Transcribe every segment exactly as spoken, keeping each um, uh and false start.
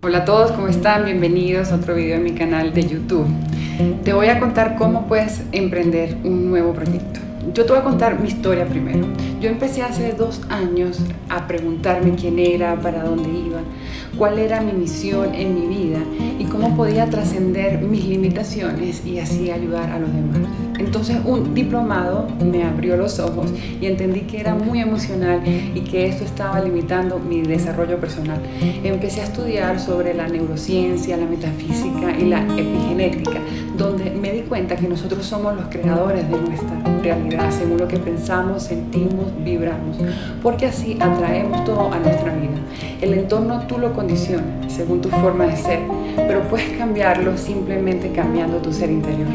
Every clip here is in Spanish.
Hola a todos, ¿cómo están? Bienvenidos a otro video en mi canal de YouTube. Te voy a contar cómo puedes emprender un nuevo proyecto. Yo te voy a contar mi historia primero. Yo empecé hace dos años a preguntarme quién era, para dónde iba, cuál era mi misión en mi vida y cómo podía trascender mis limitaciones y así ayudar a los demás. Entonces un diplomado me abrió los ojos y entendí que era muy emocional y que esto estaba limitando mi desarrollo personal. Empecé a estudiar sobre la neurociencia, la metafísica y la epigenética, donde me di cuenta que nosotros somos los creadores de nuestra realidad, según lo que pensamos, sentimos, vibramos, porque así atraemos todo a nuestra vida. El entorno tú lo condicionas según tu forma de ser, pero puedes cambiarlo simplemente cambiando tu ser interior.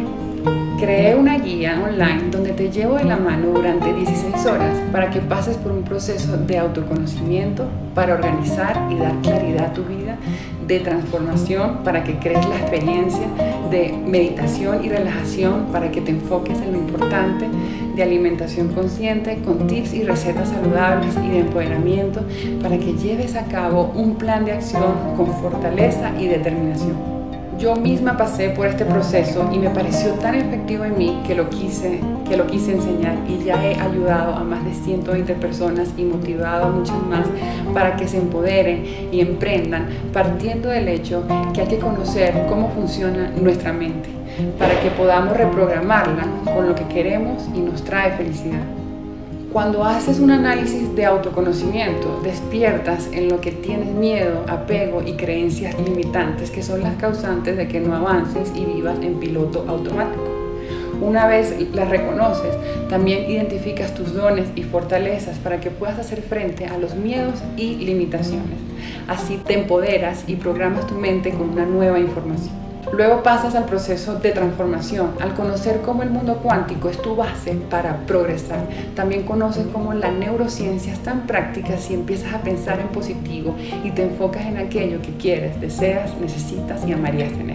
Creé una guía online donde te llevo de la mano durante dieciséis horas para que pases por un proceso de autoconocimiento, para organizar y dar claridad a tu vida, de transformación para que crees la experiencia, de meditación y relajación para que te enfoques en lo importante, de alimentación consciente con tips y recetas saludables y de empoderamiento para que lleves a cabo un plan de acción con fortaleza y determinación. Yo misma pasé por este proceso y me pareció tan efectivo en mí que lo quise, que lo quise enseñar y ya he ayudado a más de ciento veinte personas y motivado a muchas más para que se empoderen y emprendan partiendo del hecho que hay que conocer cómo funciona nuestra mente para que podamos reprogramarla con lo que queremos y nos trae felicidad. Cuando haces un análisis de autoconocimiento, despiertas en lo que tienes miedo, apego y creencias limitantes que son las causantes de que no avances y vivas en piloto automático. Una vez las reconoces, también identificas tus dones y fortalezas para que puedas hacer frente a los miedos y limitaciones. Así te empoderas y programas tu mente con una nueva información. Luego pasas al proceso de transformación, al conocer cómo el mundo cuántico es tu base para progresar. También conoces cómo la neurociencia es tan práctica si empiezas a pensar en positivo y te enfocas en aquello que quieres, deseas, necesitas y amarías tener.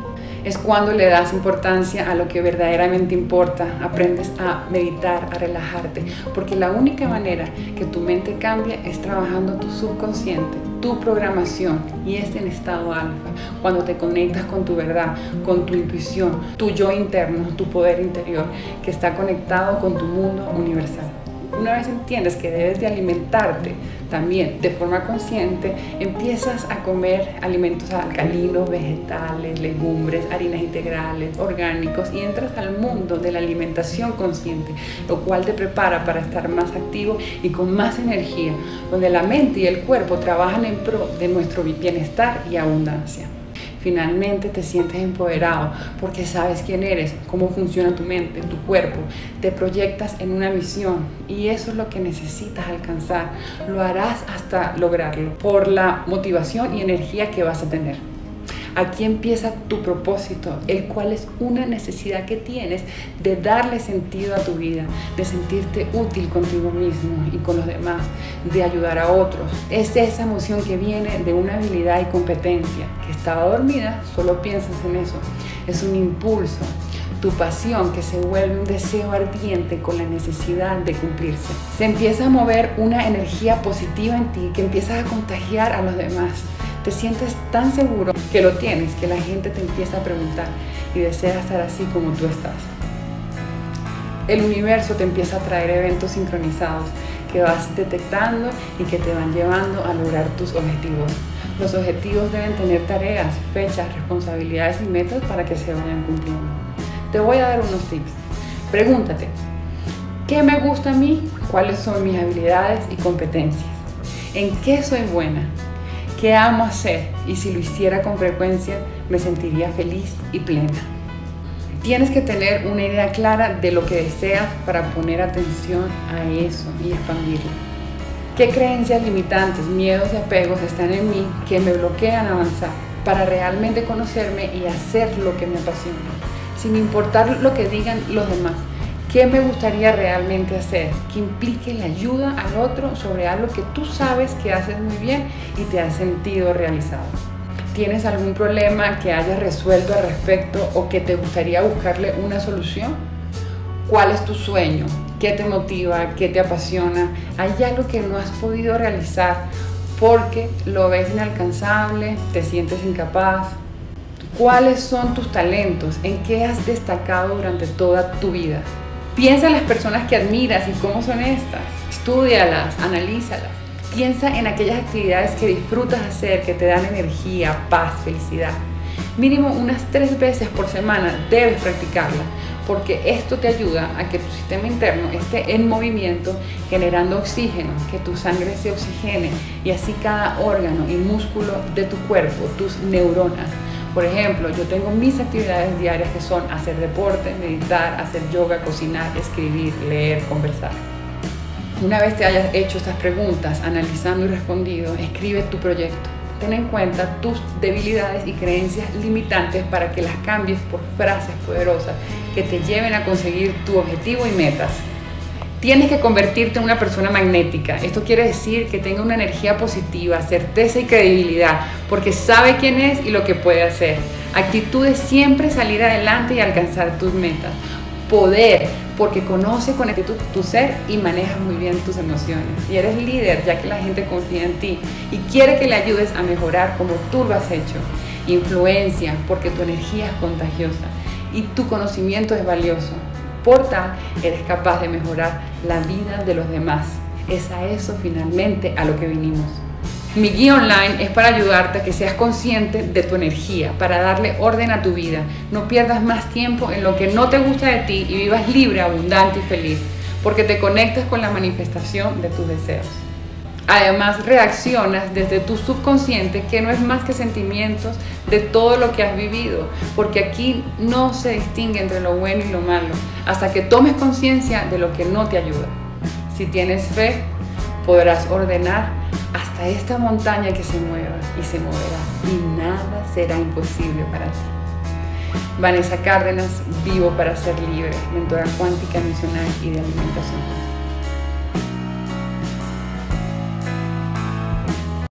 Es cuando le das importancia a lo que verdaderamente importa, aprendes a meditar, a relajarte, porque la única manera que tu mente cambia es trabajando tu subconsciente, tu programación, y es en estado alfa, cuando te conectas con tu verdad, con tu intuición, tu yo interno, tu poder interior, que está conectado con tu mundo universal. Una vez entiendes que debes de alimentarte también de forma consciente, empiezas a comer alimentos alcalinos, vegetales, legumbres, harinas integrales, orgánicos y entras al mundo de la alimentación consciente, lo cual te prepara para estar más activo y con más energía, donde la mente y el cuerpo trabajan en pro de nuestro bienestar y abundancia. Finalmente te sientes empoderado porque sabes quién eres, cómo funciona tu mente, tu cuerpo, te proyectas en una misión y eso es lo que necesitas alcanzar. Lo harás hasta lograrlo por la motivación y energía que vas a tener. Aquí empieza tu propósito, el cual es una necesidad que tienes de darle sentido a tu vida, de sentirte útil contigo mismo y con los demás, de ayudar a otros. Es esa emoción que viene de una habilidad y competencia que estaba dormida, solo piensas en eso. Es un impulso, tu pasión que se vuelve un deseo ardiente con la necesidad de cumplirse. Se empieza a mover una energía positiva en ti que empiezas a contagiar a los demás. Te sientes tan seguro que lo tienes que la gente te empieza a preguntar y desea estar así como tú estás. El universo te empieza a traer eventos sincronizados que vas detectando y que te van llevando a lograr tus objetivos. Los objetivos deben tener tareas, fechas, responsabilidades y metas para que se vayan cumpliendo. Te voy a dar unos tips. Pregúntate, ¿qué me gusta a mí? ¿Cuáles son mis habilidades y competencias? ¿En qué soy buena? ¿Qué amo hacer? Y si lo hiciera con frecuencia, me sentiría feliz y plena. Tienes que tener una idea clara de lo que deseas para poner atención a eso y expandirlo. ¿Qué creencias limitantes, miedos y apegos están en mí que me bloquean avanzar para realmente conocerme y hacer lo que me apasiona? Sin importar lo que digan los demás. ¿Qué me gustaría realmente hacer? Que implique la ayuda al otro sobre algo que tú sabes que haces muy bien y te has sentido realizado. ¿Tienes algún problema que hayas resuelto al respecto o que te gustaría buscarle una solución? ¿Cuál es tu sueño? ¿Qué te motiva? ¿Qué te apasiona? ¿Hay algo que no has podido realizar porque lo ves inalcanzable, te sientes incapaz. ¿Cuáles son tus talentos? ¿En qué has destacado durante toda tu vida? Piensa en las personas que admiras y cómo son estas. Estúdialas, analízalas. Piensa en aquellas actividades que disfrutas hacer, que te dan energía, paz, felicidad. Mínimo unas tres veces por semana debes practicarla, porque esto te ayuda a que tu sistema interno esté en movimiento, generando oxígeno, que tu sangre se oxigene y así cada órgano y músculo de tu cuerpo, tus neuronas. Por ejemplo, yo tengo mis actividades diarias que son hacer deporte, meditar, hacer yoga, cocinar, escribir, leer, conversar. Una vez te hayas hecho estas preguntas, analizando y respondido, escribe tu proyecto. Ten en cuenta tus debilidades y creencias limitantes para que las cambies por frases poderosas que te lleven a conseguir tu objetivo y metas. Tienes que convertirte en una persona magnética. Esto quiere decir que tenga una energía positiva, certeza y credibilidad, porque sabe quién es y lo que puede hacer. Actitud de siempre salir adelante y alcanzar tus metas. Poder, porque conoce con actitud tu ser y manejas muy bien tus emociones. Y eres líder, ya que la gente confía en ti y quiere que le ayudes a mejorar como tú lo has hecho. Influencia, porque tu energía es contagiosa y tu conocimiento es valioso. Por tal, eres capaz de mejorar la vida de los demás. Es a eso finalmente a lo que vinimos. Mi guía online es para ayudarte a que seas consciente de tu energía, para darle orden a tu vida. No pierdas más tiempo en lo que no te gusta de ti y vivas libre, abundante y feliz, porque te conectas con la manifestación de tus deseos. Además, reaccionas desde tu subconsciente, que no es más que sentimientos de todo lo que has vivido, porque aquí no se distingue entre lo bueno y lo malo, hasta que tomes conciencia de lo que no te ayuda. Si tienes fe, podrás ordenar hasta esta montaña que se mueva y se moverá, y nada será imposible para ti. Vanessa Cárdenas, vivo para ser libre, mentora cuántica emocional y de alimentación.